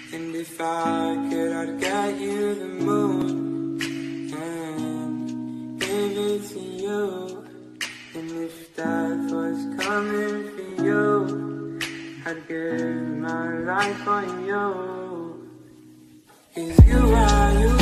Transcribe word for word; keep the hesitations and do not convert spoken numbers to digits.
And if I could, I'd get you the moon and give it to you. And if death was coming for you, I'd give my life on you. 'Cause you are you.